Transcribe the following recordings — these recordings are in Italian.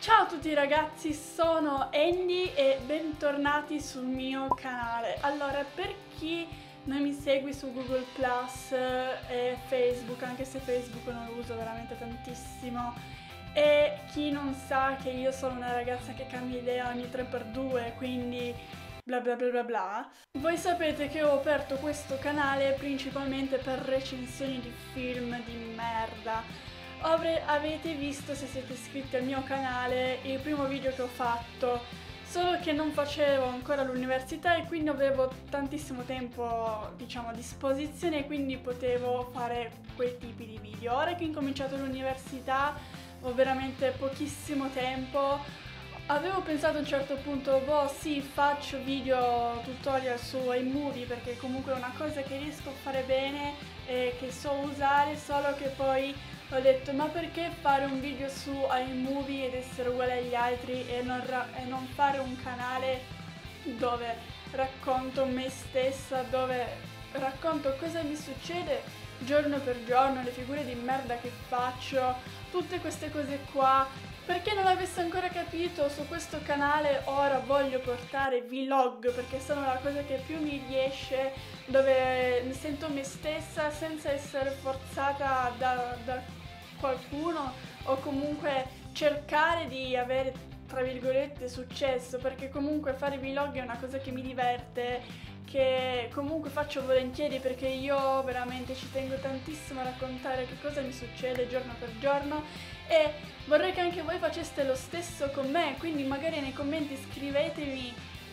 Ciao a tutti ragazzi, sono Andy e bentornati sul mio canale. Allora, per chi non mi segue su Google Plus e Facebook, anche se Facebook non lo uso veramente tantissimo, e chi non sa che io sono una ragazza che cambia idea ogni 3x2, quindi bla bla bla bla bla, voi sapete che ho aperto questo canale principalmente per recensioni di film di merda. Avete visto, se siete iscritti al mio canale, il primo video che ho fatto, solo che non facevo ancora l'università e quindi avevo tantissimo tempo, diciamo, a disposizione e quindi potevo fare quei tipi di video. Ora che ho incominciato l'università ho veramente pochissimo tempo. Avevo pensato a un certo punto, boh sì, faccio video tutorial su iMovie perché comunque è una cosa che riesco a fare bene e che so usare, solo che poi ho detto ma perché fare un video su iMovie ed essere uguale agli altri e non fare un canale dove racconto me stessa, dove racconto cosa mi succede giorno per giorno, le figure di merda che faccio, tutte queste cose qua. Per chi non avesse ancora capito, su questo canale ora voglio portare vlog perché sono la cosa che più mi riesce, dove mi sento me stessa senza essere forzata da qualcuno o comunque cercare di avere, tra virgolette, successo, perché comunque fare vlog è una cosa che mi diverte, che comunque faccio volentieri perché io veramente ci tengo tantissimo a raccontare che cosa mi succede giorno per giorno e vorrei che anche voi faceste lo stesso con me, quindi magari nei commenti scrivetemi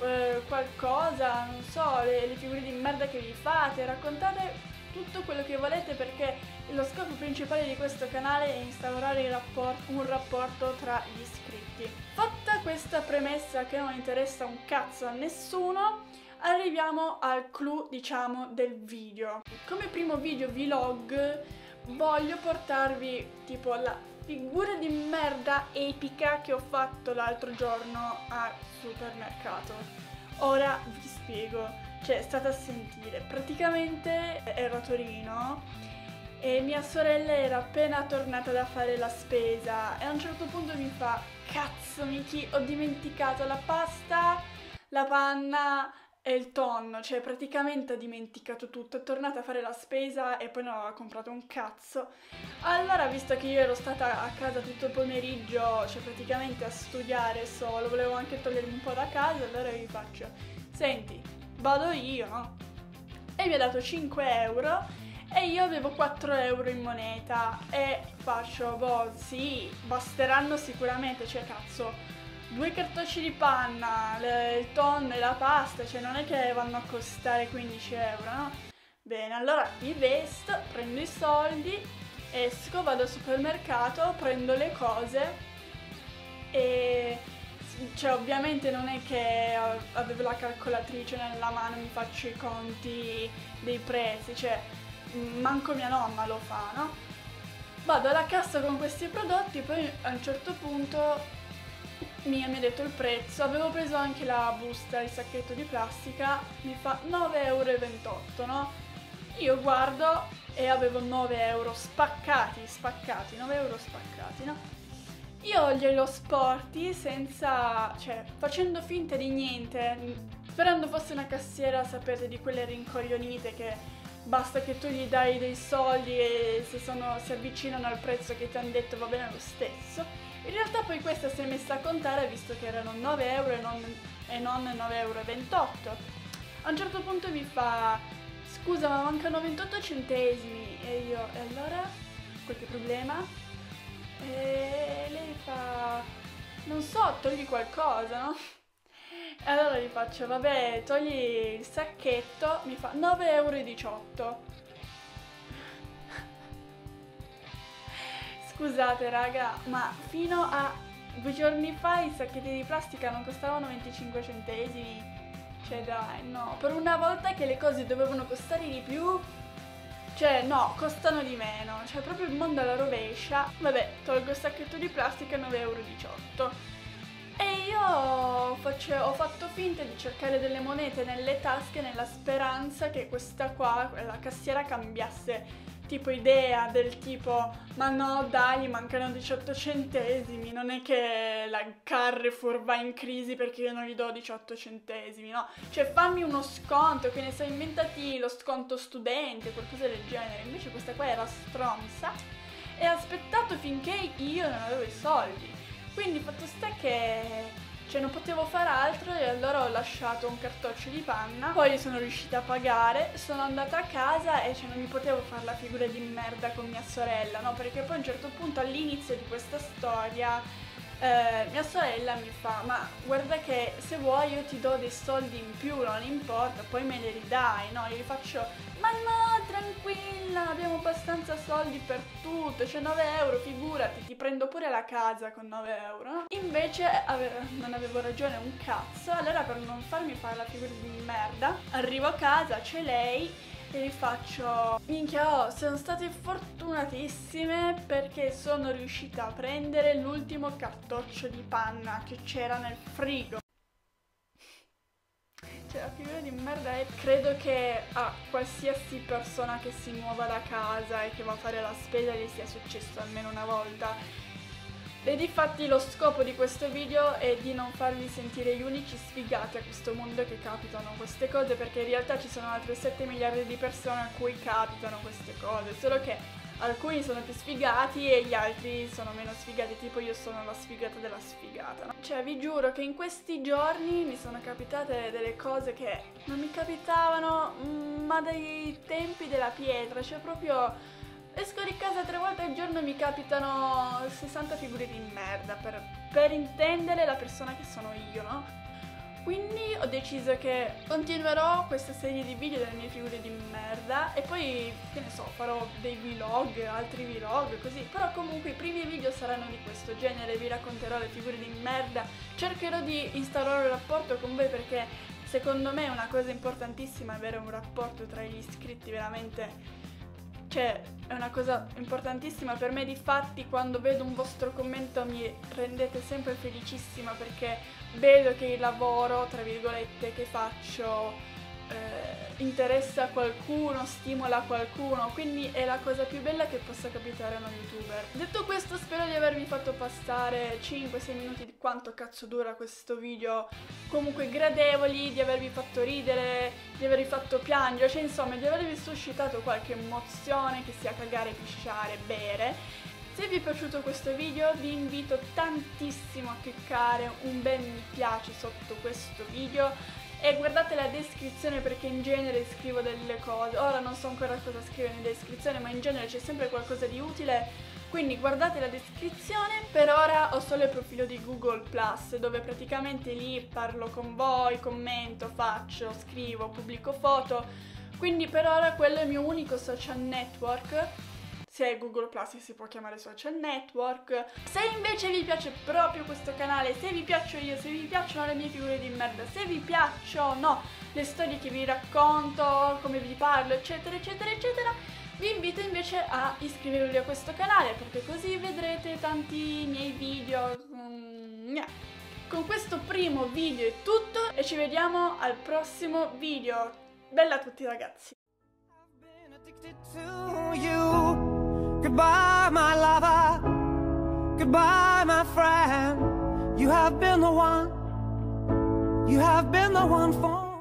qualcosa, non so, le figure di merda che vi fate, raccontate tutto quello che volete perché lo scopo principale di questo canale è instaurare un rapporto tra gli iscritti. Fatta questa premessa che non interessa un cazzo a nessuno, arriviamo al clou, diciamo, del video. Come primo video vlog voglio portarvi tipo la figura di merda epica che ho fatto l'altro giorno al supermercato. Ora vi spiego, cioè state a sentire. Praticamente ero a Torino e mia sorella era appena tornata da fare la spesa e a un certo punto mi fa: cazzo Miki, ho dimenticato la pasta, la panna e il tonno, cioè praticamente ho dimenticato tutto, è tornata a fare la spesa e poi non aveva comprato un cazzo. Allora, visto che io ero stata a casa tutto il pomeriggio, cioè praticamente a studiare solo, volevo anche togliermi un po' da casa, allora vi faccio: senti, vado io, no? E mi ha dato 5 euro e io avevo 4 euro in moneta e faccio, boh, sì, basteranno sicuramente, cioè cazzo, 2 cartocci di panna, il tonno e la pasta, cioè non è che vanno a costare 15 euro, no? Bene, allora mi vesto, prendo i soldi, esco, vado al supermercato, prendo le cose e cioè ovviamente non è che avevo la calcolatrice nella mano, mi faccio i conti dei prezzi, cioè manco mia nonna lo fa, no? Vado alla cassa con questi prodotti, poi a un certo punto mi ha detto il prezzo, avevo preso anche la busta, il sacchetto di plastica, mi fa 9,28 euro, no? Io guardo e avevo 9 euro spaccati, 9 euro spaccati, no? Io glielo sporti senza, cioè, facendo finta di niente, sperando fosse una cassiera, sapete, di quelle rincoglionite che basta che tu gli dai dei soldi e se si avvicinano al prezzo che ti hanno detto va bene lo stesso. In realtà poi questa si è messa a contare, visto che erano 9 euro e non 9,28 euro. A un certo punto mi fa: scusa, ma mancano 28 centesimi. E io, e allora? Qualche problema? E lei fa: non so, togli qualcosa, no? E allora gli faccio: vabbè, togli il sacchetto. Mi fa 9,18 euro. Scusate raga, ma fino a 2 giorni fa i sacchetti di plastica non costavano 25 centesimi. Cioè dai, no, per una volta che le cose dovevano costare di più, cioè no, costano di meno, cioè proprio il mondo alla rovescia. Vabbè, tolgo il sacchetto di plastica, 9,18 euro. E io ho fatto finta di cercare delle monete nelle tasche nella speranza che questa qua, la cassiera, cambiasse tipo idea del tipo ma no dai, mancano 18 centesimi, non è che la Carrefour va in crisi perché io non gli do 18 centesimi, no? Cioè fammi uno sconto, che ne so, inventati lo sconto studente, qualcosa del genere. Invece questa qua era stronza e ha aspettato finché io non avevo i soldi. Quindi fatto sta che non potevo fare altro e allora ho lasciato un cartoccio di panna, poi sono riuscita a pagare, sono andata a casa e non mi potevo fare la figura di merda con mia sorella, no? Perché poi a un certo punto all'inizio di questa storia mia sorella mi fa ma guarda che se vuoi io ti do dei soldi in più, non importa, poi me li ridai, no? Io gli faccio ma no, tranquilla, abbiamo abbastanza soldi per tutto, c'è 9 euro, figurati, ti prendo pure la casa con 9 euro, no? Invece non avevo ragione un cazzo, allora per non farmi fare la figura di merda, arrivo a casa, c'è lei e gli faccio minchia, sono state fortunatissime perché sono riuscita a prendere l'ultimo cartoccio di panna che c'era nel frigo. Cioè la figura di merda è, credo che a qualsiasi persona che si muova da casa e che va a fare la spesa gli sia successo almeno una volta. E difatti lo scopo di questo video è di non farvi sentire gli unici sfigati a questo mondo che capitano queste cose, perché in realtà ci sono altre 7 miliardi di persone a cui capitano queste cose, solo che alcuni sono più sfigati e gli altri sono meno sfigati, tipo io sono la sfigata della sfigata, no? Cioè vi giuro che in questi giorni mi sono capitate delle cose che non mi capitavano ma dai tempi della pietra, cioè proprio esco di casa 3 volte al giorno e mi capitano 60 figure di merda, per intendere la persona che sono io, no? Quindi ho deciso che continuerò questa serie di video delle mie figure di merda e poi, che ne so, farò dei vlog, altri vlog, così. Però comunque i primi video saranno di questo genere, vi racconterò le figure di merda, cercherò di instaurare un rapporto con voi perché secondo me è una cosa importantissima avere un rapporto tra gli iscritti, veramente. Cioè, è una cosa importantissima per me, difatti quando vedo un vostro commento mi rendete sempre felicissima perché vedo che il lavoro, tra virgolette, che faccio interessa a qualcuno, stimola qualcuno, quindi è la cosa più bella che possa capitare a uno youtuber. Detto questo, spero di avervi fatto passare 5-6 minuti di quanto cazzo dura questo video, comunque gradevoli, di avervi fatto ridere, di avervi fatto piangere, cioè insomma di avervi suscitato qualche emozione, che sia cagare, pisciare, bere. Se vi è piaciuto questo video vi invito tantissimo a cliccare un bel mi piace sotto questo video e guardate la descrizione perché in genere scrivo delle cose, ora non so ancora cosa scrivere nella descrizione ma in genere c'è sempre qualcosa di utile, quindi guardate la descrizione. Per ora ho solo il profilo di Google Plus dove praticamente lì parlo con voi, commento, faccio, scrivo, pubblico foto, quindi per ora quello è il mio unico social network. Se è Google Plus si può chiamare social network. Se invece vi piace proprio questo canale, se vi piaccio io, se vi piacciono le mie figure di merda, se vi piacciono le storie che vi racconto, come vi parlo, eccetera, eccetera, eccetera, vi invito invece a iscrivervi a questo canale perché così vedrete tanti miei video. Con questo primo video è tutto e ci vediamo al prossimo video. Bella a tutti ragazzi! Goodbye, my lover. Goodbye, my friend. You have been the one. You have been the one for me.